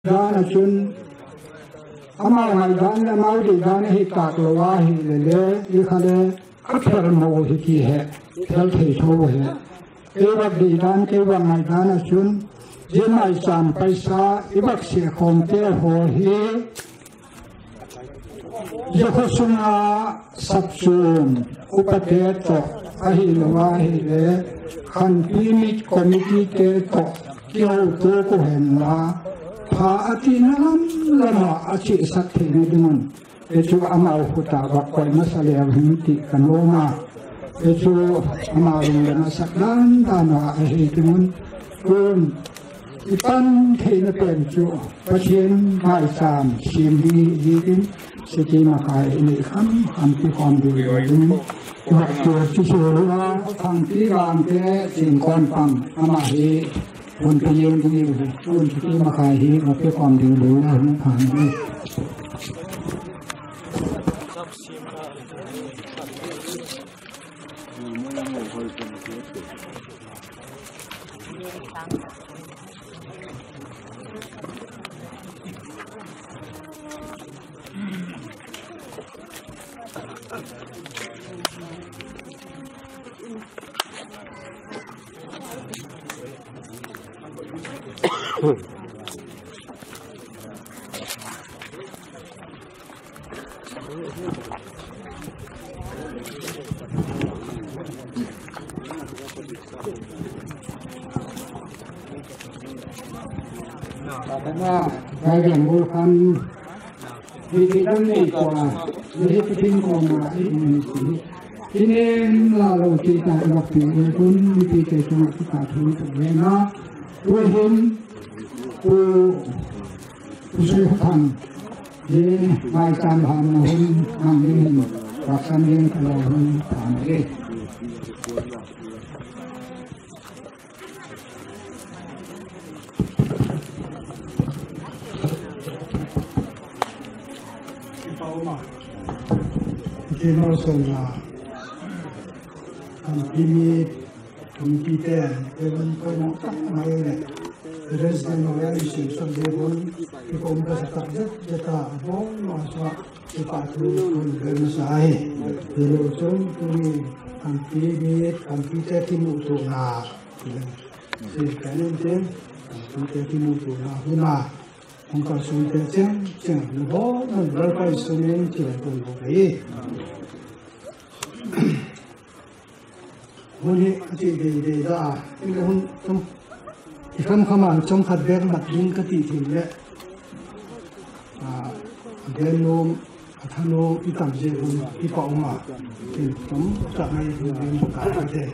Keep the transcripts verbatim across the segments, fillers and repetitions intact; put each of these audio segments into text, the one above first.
đó là chuyện ama ngày đó là máu đi đó là hít cạc lúa hi lệ lệ đi khai lệ áp phật mồ hi kỳ hệ theo thầy thô hệ cái vật đi đó cái vật ngày đó là chuyện dân mai sàn bay xa cái vật sẽ không tiêu hồ hi giờ có sung a sắp sung upate to ahi lúa hi lệ khăn pimit committee ke to kêu tôi có hẹn là phá ati nam lama achi sát thế này đi mình cái chú amal huta và coi nó sẽ làm hình thị cần lô mà cái chú amal là nó sắc đan đan và ai đi mình còn ipan thế nóเป็นchú phát hiện mai sam sim đi đi đến sẽ chỉ mà cái này khám khámที่ความดีเลยนี่ว่าตัวที่สุดแล้วทางที่วางแค่สิ่งคนฟังอามาฮีคนที่ยืนที่ยืนคนที่มาขายฮีเราเพื่อความดีหรือว่าผ่านด้วยแต่ว่าเราอย่างบุคคลวิธีการนี้กว่าวิธีทิ้งกว่าอีกหนึ่งสิ่งที่นี่เราที่จะรับผิดคุณวิธีการทำที่ขาดทุนตัวเองนะด้วยเห็นผู้ผู้ช่วยทำยิ่งไม่การทำหุ่นทำยิ่งรักษายิ่งตลอดหุ่นทำเองที่เราส่งมาทำที่มีทำที่แต่เป็นคนตั้งมาเลยเรื่องสิ่งเหล่านี้สิ่งส่วนเดียวกันที่ผมจะตัดจะจะตัดบ่มาสว่าที่ปัจจุบันคนเดินสายที่เราส่งที่ทำที่มีทำที่แต่ที่มุตุนาสิ่งการนี้เองทำที่แต่ที่มุตุนาหุ่นนาผมก็ส่งแต่เจ้าเจ้าหนูบอกมันเราไปส่งเองที่เราต้องไปวันนี้ที่ดีดีได้ที่เราต้องที่คำขมันจงขัดแย้งบัดยิงกติถิ่นและเดินโน้มทะโนอีต่ำเจ้าอีปองมาที่ผมจะให้ดูเรื่องการไปเด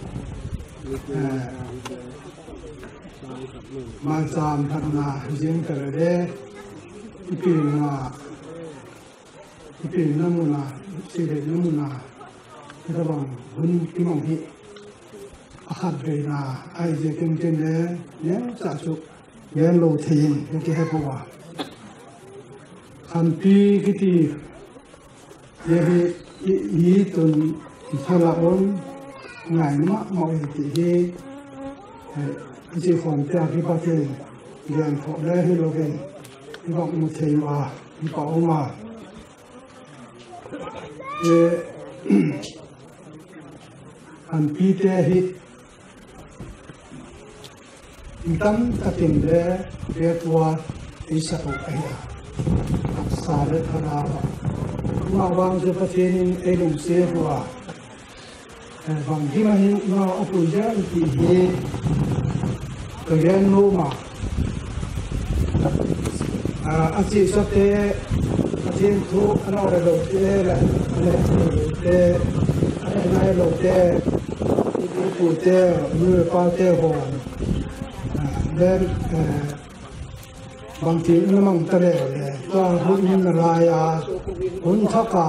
มาจามพัฒนาเรื่องกระเดที่เป็นมาที่เป็นน้ำมูนาสิ่งเด็ดน้ำมูนาที่ระวังหุ่นที่มองที่อาคาเบนาไอเจกินเจนเล่เนี่ยจะสุกเย็นโลทีนนี่ที่ให้พวกคันปีกิติเยบียีตุนทลาอนไงมะมอยติเยที่คนที่อธิบายเรียนพอได้ให้เราเองที่บอกมุเทมาที่บอกมาเออันปีเตหิตั้งแต่ถึงเรื่องเรียกว่าอิสระเอยอักษรธนาวมาวางจุดประเทศนี้เองเสียว่าบางที่มันมาอภิญญาที่เห็นตัวเรียนรู้มาอาชีพสเตอาชีพทุกอันนั้นเราเตะอะไรเตะอะไรเราเตะผู้เตะมือป้าเตะหัวเดินบางทีนั่นมันตะเลเลยก็หุ่นนรายาหุ่นทักกา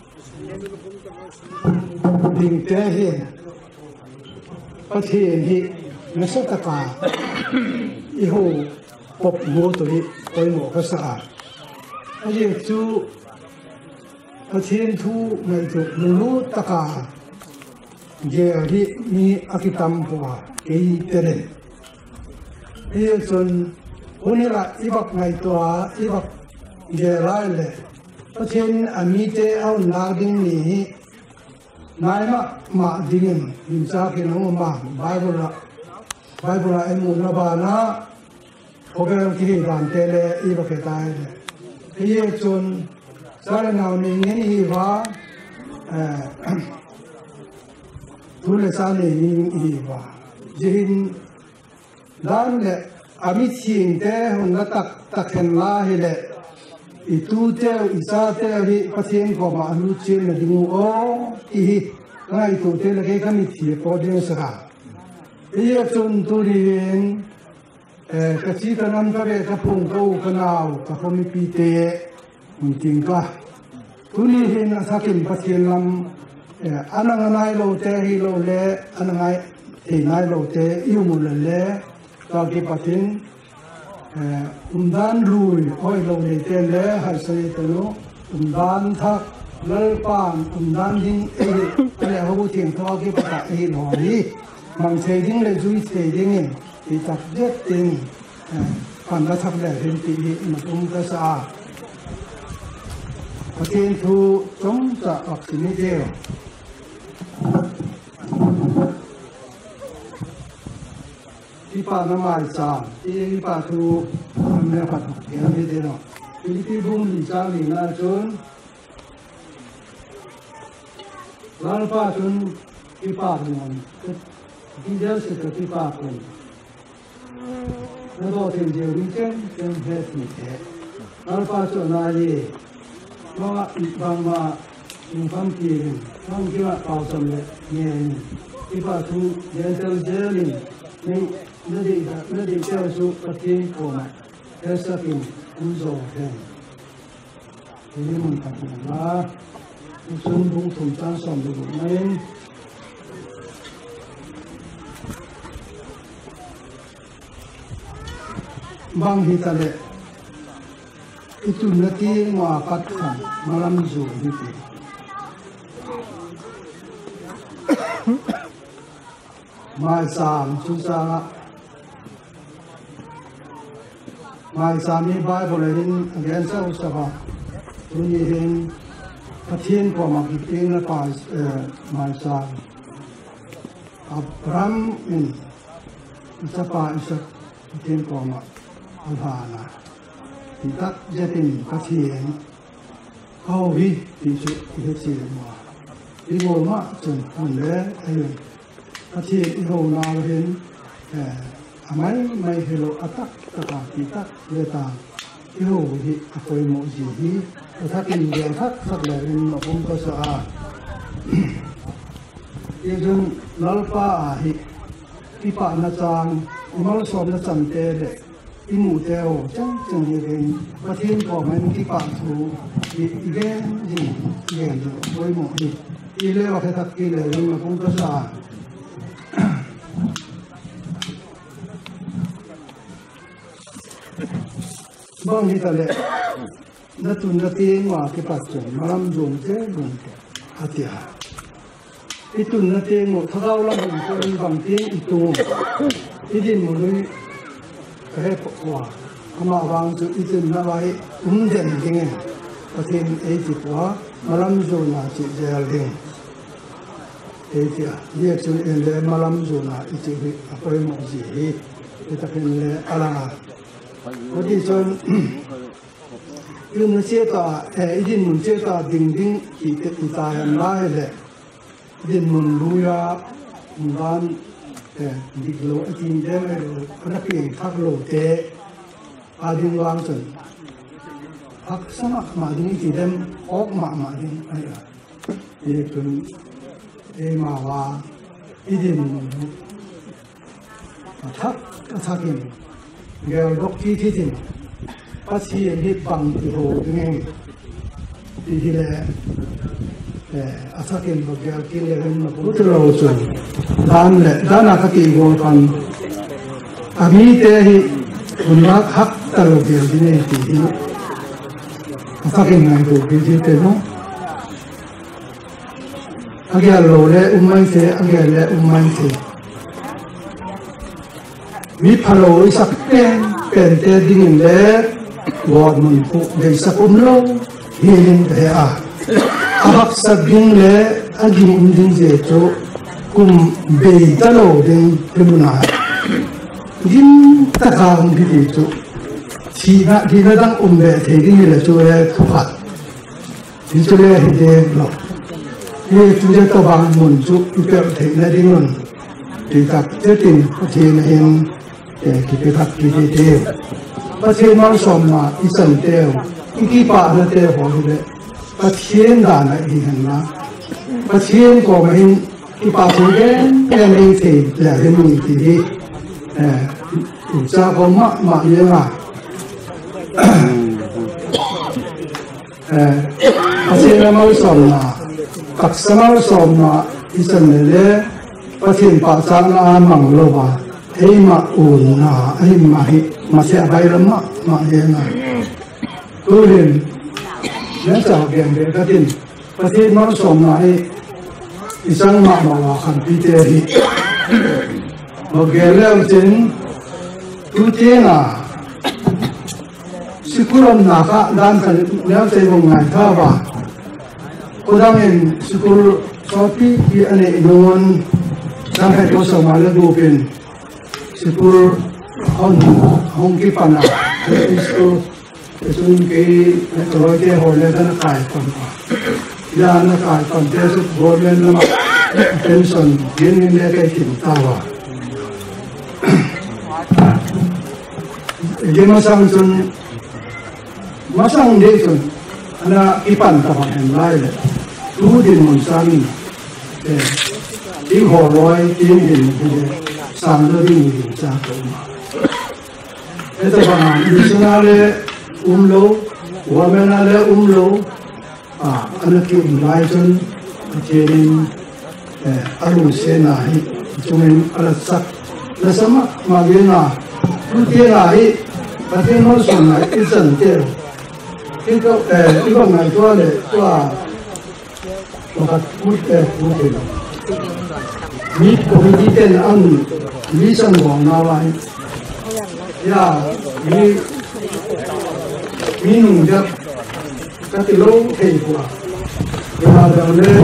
ดิ่งเตะเห็นประเทศที่นักสัตกาอีหูปบหัวตัวนี้ไปหมดก็สะอาดอันนี้จู่ประเทศทูไม่ถูกรู้ตะกาเยอะที่มีอากิตัมบัวเกี่ยเตะเอจนวันนี้ละอีบักไงตัวอีบักเยลายเลยเพราะฉะนั้นอามีเจ้านาดิ้งนี้นายมามาดิ้งยิมซากินองมาไบเบิลละไบเบิลละเอ็มุนบานะโอเคที่ด่านเตเลอีบักตายเลยที่จนสารนาวนี้เงินอีว่าทุเรศานี่อีว่าจินด้านเลยอามิชิงเต้หุ่นละตักตักเห็นลาเฮเลอีตูเต้อีซาเต้ฮิพัฒน์ก็มาอนุชินละดิงูโออีไงตูเต้ละแค่ขมิที่พอดีสักอีจนตุเรียนเอ่อกษีตนันก็เรียกพุ่งเข้าขนาวกับพมิปีเตมันจริงก็ตุลีเห็นสักกินพัฒน์ลำเอ่ออันนั้นไงโลเตฮิโลเล่อันนั้นไงที่ไงโลเตยูมุลเล่Kaki patin umdan lui oi lo ni te le har sai tano umdan thak lalpan umdan ding ele ho ting tho ki pata e lo ni mang sei ding le zui sei ding ni ti tak jet ting kan la thak le rin ti ni ma tum ka sa patin thu chom sa ak ni deที่ป่าน้ำมันจางที่ป่าทูมันไม่ผัดเกี่ยวไม่ได้หรอกที่ที่บุ้งหลีจางหลีน่าจนร้านป่าจนที่ป่าหนึ่งที่เดียวสิกับที่ป่าคนแล้วก็ถึงเดียวนี้เช่นเป็นเหตุมีเหตุร้านป่าจนนายเพราะอีกบางว่ามีความเกี่ยงต้องคิดว่าเอาสำเร็จเนี่ยที่ป่าทูเดินเดินเจอลิงนี่นั่นเองนั่นเองเจ้าสุปฏิโกมาเอสกินอุโซเดนนี่มันทำอะไรล่ะส่วนบุญถุงจานสมบูรณ์นั่นบางทีทะเลitu nanti mengapatkan malam zuhur itu Maisam susah, Maisam ni Bible ini agak susah. Tuni ini Patin kau makin tinggal pas Maisam. Abraham ini siapa isak Patin kau mak Alhana. Tidak jadi Patin kau hi disu disu semua. Ibu mak cun mulai ayun. ประเทศอิโรนาเห็นทำไมไม่เฮโลอัตักตะกาติตักเลตาอิโรหิอภัยโมจิหิถ้ากินเดียวทักสักเลยรินมาพุ่งก็สะอาดยิ่งจนลัลป้าหิที่ป่านาจางอุมาลสอบนาจันเตเลอิมูเตโอจังจังเห็นประเทศก็มันที่ป่าสูอีเกนจิเกนจะอภัยโมจิอีเลวแค่ทักกินเลยรินมาพุ่งก็สะอาดบางทีทะเลนัตุนตีนว่าที่ปัจจุบันมาลำจงเจ้ลงแก่หัตถาอีตุนตีนหมดถ้าเราลำจงเจ้บางทีอีตัวอีดินหมดเลยแค่ปกว่าขมาบางจุดอีตุนเอาไว้อุ้มเด่นจริงประเทศเอจิปต์ว่ามาลำจงน่าจะเจริญดิ้งเอจิปต์เรียกจุดเอ็นเลยมาลำจงน่าอีจิปต์อภัยโมจิฮิที่ตะเป็นเลยอะไรวันที่จนยุ่งเสียต่อเออดินมุนเสียต่อดิ่งดิ่งที่ติดตาหันไล่เลยดินมุนลุยามุนบ้านเออดิกโลดินเดมเออนักเรียนทักโลเตอาดินวางจนทักสมัครมาดินที่เดมออกมามาดินอะไรเออจนเอมาว่าดินมุนทักทักกินเกลดอกที่ที่จริงปัจจัยที่ปังที่โหดเงี้ยที่ที่เลยเอ่ออาศัยกินบางเกลกินเลยเป็นมาพูดเราส่วนด้านเลยด้านอาศัยกินโหดกันอามีเตหิคุณรักฮักตลอดเดียวที่นี่ที่ที่อาศัยกินไงโหดที่ที่เต็มเนาะอาเกลโลเลยอุ้มไม่เสียอาเกลเลยอุ้มไม่เสียวิพโลอีสักเต็มเป็นเตดิ้งเล่วอดมุนปุเดสักุมโลฮิลินเตอาอักสักดิ้งเล่อดิมดิ้งเจโจกุมเบยตโลดิ้งเป็นบุนาดิ้งตะกางพิจิโจทีน่ะทีน่ะดังอุมเบเทดิ้งเล่โจเล่ทุกข์ที่โจเล่ฮิเดโลนี่จุดเจ้าบางมุนจุดที่เกิดเทน่ะดิ้งมันที่กับเจ้าตินประเทศเองแต่ที่เป็นพักที่เดียวประเทศมันสมมาอิสันเดียวอีกที่ป่าเนี่ยเดียวของเลยประเทศด่านอะไรเห็นนะประเทศก็ไม่เห็นที่ป่าที่เดียวแค่ไม่เห็นแต่เห็นมีที่ดีเอออุตส่าห์ก็มามาเยอะอ่ะเออประเทศมันสมมาตักสมัยสมมาอิสันเลยประเทศป่าจางอามังโลวาไอ้มาอูน่าไอ้มาฮิมาเสียไปแล้วมามาเองอ่ะตัวเรียนเนี่ยจากเรียนเรียนก็ดินประเทศมันสมมาไอ้อิสังมามาว่าคันพิเตอร์มาเกลียวจริงทุกทีน่ะสิคุรมนักด้านกันแล้วใจวงไงท่าว่าก็ดังเองสิคุรชอบที่อันนี้โดนดังให้ตัวสมัยแล้วดูเป็นสิคุรห้องห้องกี่ปันอ่ะอิสโตส่วนกี่ตัวเจ้าหัวเล่นนักขายปันยานักขายปันเจ้าสุดหัวเล่นนักเป็นส่วนยืนเงินได้แค่ถิ่นตาวะยังมาสั่งส่วนมาสั่งเด็กส่วนอันนั้นกี่ปันตาวะเห็นไรเลยรู้ดินมันสั่งเออที่หัวร้อยที่ดินที่สั่งแล้วที่ดินจากตัวมาเออแต่ว่าดิฉันอะไรอุ้มโลว่าแม่อะไรอุ้มโลอ่าอันนั้นคืออุ้มไล่จนเจริญเอ่ออารมณ์เสียหน้าให้จงเป็นอะไรสักแล้วสมัครมาเรียนอ่ะรู้ที่ไหนประเทศนู้นส่วนไหนที่สนใจที่ก็เอ่อที่ว่าไงตัวเลยตัวว่าพูดเอ่อพูดเองมีคอมมิตี้เต็นอันมีสังหงนาไว้ยามีมีหนุ่มจะก็ติดโรคเห็นกว่าเวลาเราเล่น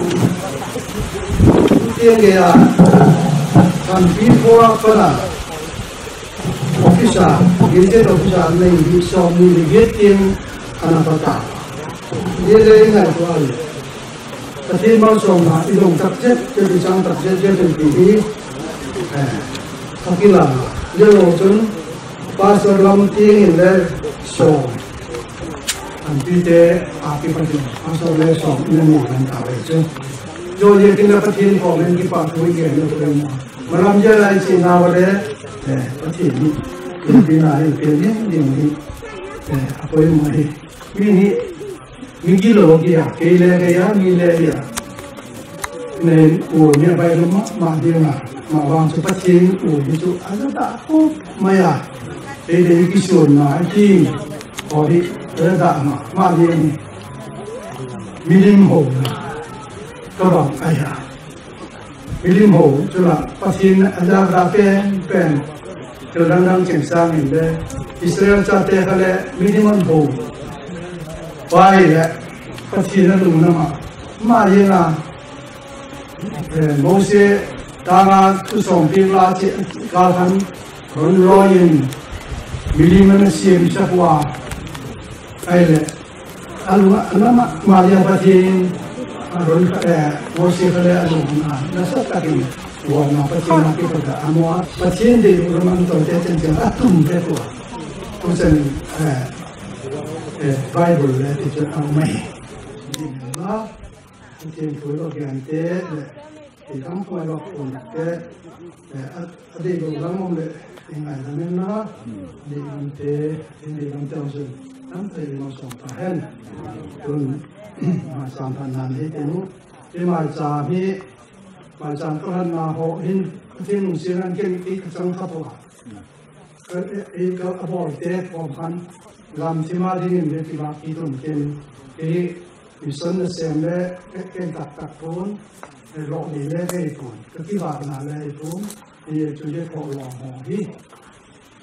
เที่ยงเดียร์การพิพากษาออฟฟิศเกจิออฟฟิศในวิศวมีเกจิงอนาคตาเยอะเลยไงตัวนี้แต่ที่มันส่งมาอีกองตัดเจ็ดจะดิฉันตัดเจ็ดจะเป็นปีนี้เออทักกิลาเยอะจนภาษาลำที่นี่เลยส่งอันที่เจ้าอาภิปรายภาษาเลยส่งเรื่องนี้กันต่อไปใช่โยเยตินาประเทศของเรื่องที่ปากคุยกันอยู่ตรงนี้มาลำเยอะไรสินาวเลยเออประเทศนี้เป็นอะไรเป็นยังไงนี่เอออาศัยมาดิมีนี่มีกี่โลกี่อ่ะกี่เลกี่อ่ะมีเลกี่อ่ะเนี่ยโอ้เนี่ยไปรู้มั้ยมาเดียวนะมาวางสุภาษิตโอ้ยจู่อะไรต่างโอ้ไม่อ่ะเดี๋ยวกี่ส่วนมาที่พอดีเรื่องต่างมามาเดียวนี่มิลิมโหก็บอกไอ้ห่ามิลิมโหจุฬาภาษิตอาจารย์ราเป็นเป็นจุฬาดังเชียงซางนี่เลยอิสราเอลชาติเขาเลยมิลิมโหไปเลยภาษิตนั่นลุงนะมามาเยอะนะเออโมเสสตางาทุสองพิลาเจกาลันคนรอยินมิลิมันเสียมชักว่าไอ้เลยอันว่าอันนั้นมาเยอะภาษิตอันรุ่นเออโมเสสเขาเลยอันนั้นนะนั่นสักการ์ว่ามาภาษิตมาที่ประเทศอันว่าภาษิตเดียวมันตัวเจ้าเจ้าอัตุ่มเจ้าตัวฉะนั้นเออเออไบเบิลเลยที่จะเอาไม่ดีนะที่คุยกันเตะที่ทำคุยกันเตะเอออดีตเราไม่ได้ยังไงนั่นนะดีกันเตะดีกันเตะซึ่งนั่นเป็นเราส่งผ่านจนมาสามพันนันที่นู้ที่มาจากที่มาจากก็หันมาหัวหินที่นุ่งเสื้อนั่นเก่งอีกสังขับว่าก็อีกก็บอกเตะพร้อมกันลำที่มาที่นี่เป็นที่มาที่ตรงเก่งที่วิสันเสียงเลยเก่งตัดตัดพ้นหลอกหนีเลยได้ผลก็ที่ว่านาเลยพ้นนี่จุดเด่นของหลอกหอที่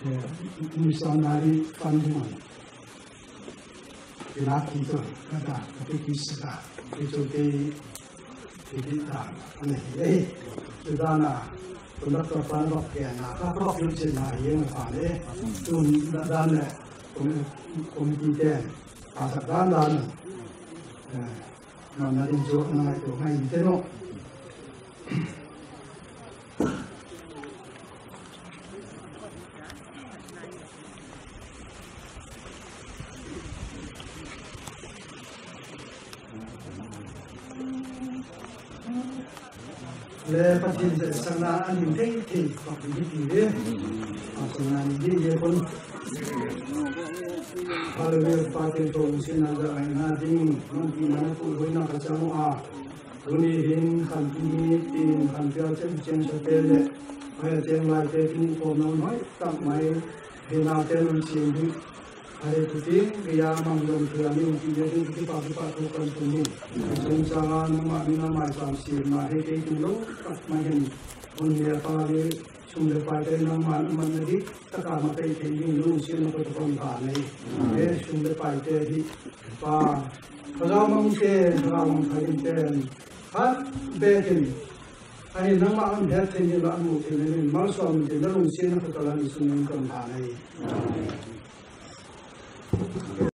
missionary funding Iraqito kata tapi kisah itu di di dalam ini sudah na untuk kapan waktu na kapan waktu jenak yang ada tu dan komite asal dan mana itu mana itu mana itu no le patin de sana ani tei tei ko di di le asana ni di ye kon ale patin to sina da na ding non ti na ko hoina ka chamu a uni hin kan ti tin kan pya chen chen so te le ai chen lai te tin ko no noi tak mai hina te non sin di Hari itu dia manggil kami untuk jadi kita kita lakukan ini. Sekarang nama nama samsi mahir itu lo tak main punya kali sumber pada nama nama ini tak amat ini lo sini kita pernah ni. Eh sumber pada ini pa kalau mungkin kalau mungkin kan betul. Hari nama anda ini lah mungkin ini masuk mungkin lo sini kita lagi sini pernah ni.